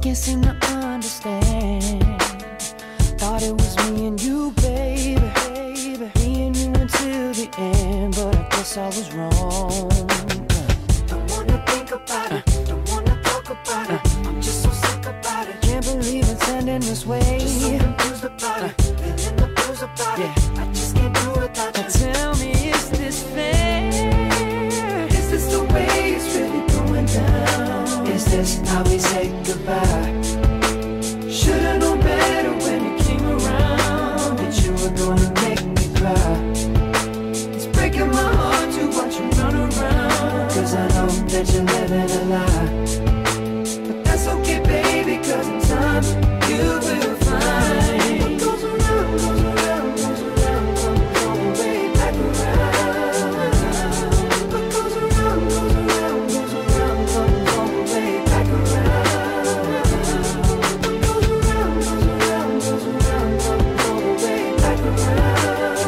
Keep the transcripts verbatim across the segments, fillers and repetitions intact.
can't seem to understand. Thought it was me and you, baby, baby. Me and you until the end, but I guess I was wrong. Don't wanna think about it, don't wanna talk about it. I'm just so sick about it. Can't believe it's ending this way. Just so confused about it, feeling the blues about it. I just can't do it without you. Tell me, is this fair? Is this the way it's really going down? Is this how we say goodbye? Should've known better when you came around, that you were gonna make me cry. It's breaking my heart to watch you run around, cause I know that you're living a lie. But that's okay, baby, cause in time you will find what goes around, goes around, goes around, comes all the way back around. What goes around, goes around, goes around, comes all the way back around. What goes around, goes around, goes around, comes all the way back around.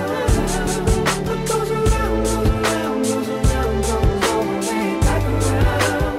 What goes around, goes around, goes around, comes all the way back around.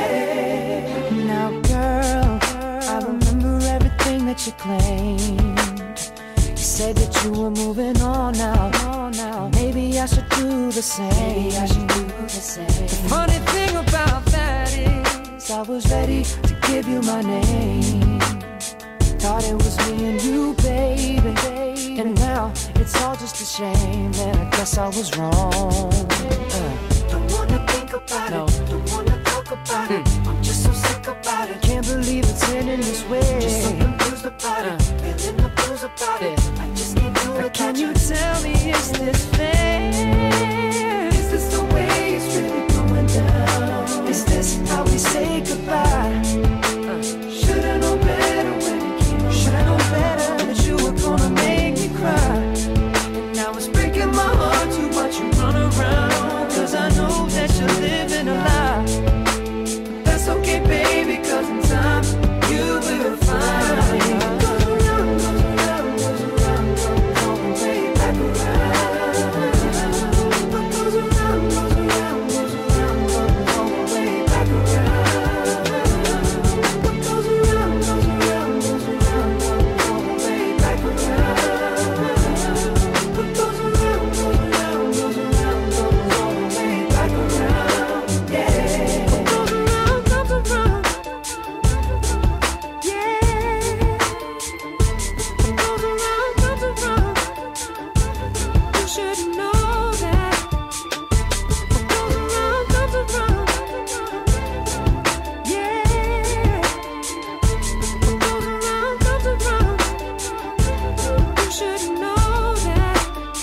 Yeah. Now, girl, I remember everything that you claimed. You said that you were moving on now. now. Maybe I should do the same. Maybe I should do the same. The funny thing about that is I was ready to give you my name. Thought it was me and you, baby. And now it's all just a shame, and I guess I was wrong. Uh. Don't wanna think about no. it, don't wanna talk about mm. it. I'm just so sick about it. Can't believe it's ending this way. Just so confused about uh. it, feeling the blues about yeah. it. I just can't do it. Can you tell me, is this fair? Is this the way it's really going down? Is this how we say goodbye? Uh. Should've known better when you came around. Should've known better that you were gonna make me cry. And now it's breaking my heart to watch you run around, cause I know that you're living a lie. But that's okay, baby, cause in time you will find what goes around, goes around, goes around, comes all the way back around. What goes around, goes around, goes around, comes all the way back around. What goes around, goes around, goes around, comes all the way back around. What goes around, goes around, goes around, comes all the way back around. Yeah. What goes around, comes around. Yeah. What goes around, comes around. You should know that. What goes around, comes around. Yeah. What goes around, comes around. You should know that.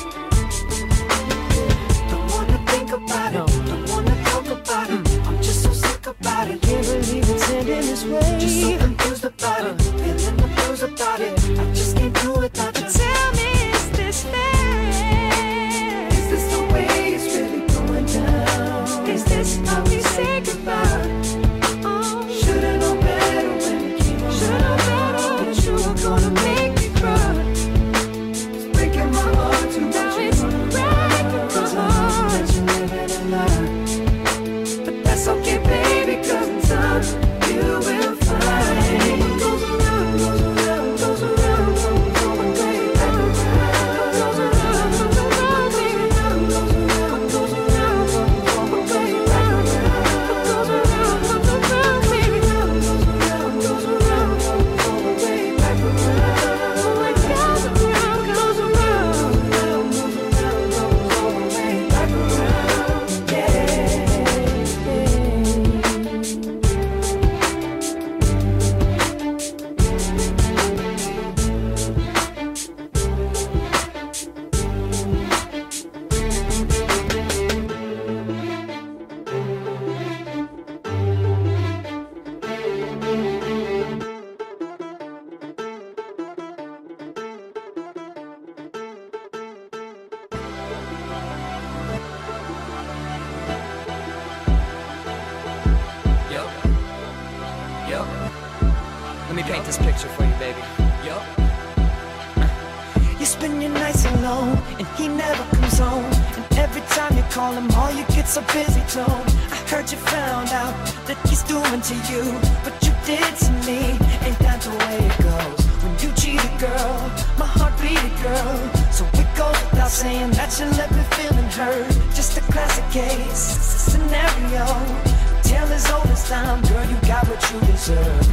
Don't wanna think about it, don't wanna talk about it. I'm just so sick about it. Can't believe it's ending this way. Just so confused about it, feeling the blues about it. I just can't do it without you. Tell me, is this fair? Is this the way it's really going down? Is this how we say goodbye? Oh, should've known better when you came around. Should've known better that you were gonna make me cry. It's breaking my heart to watch you run around, cause I know that you're living a lie. But that's okay, baby, cause in time you will find what goes around, goes around, goes around, comes all the way back around. What goes around, comes around, baby, goes around, what goes around, comes all the way back around. What goes around, comes around, baby, goes around, goes around, comes all the way back around. What goes around, goes around, goes around, comes all the way back around. Yeah. Yo, yo, let me paint this picture for you, baby. Yo, You spend your nights alone, and he never comes home. And every time you call him, all you get's a busy tone. I heard you found out that he's doing to you, but you did to me, ain't that the way it goes? When you cheated, girl, my heart beat, girl. So it goes without saying that you left me feeling hurt. Just a classic case scenario. Tale as old as time, girl, you got what you deserve.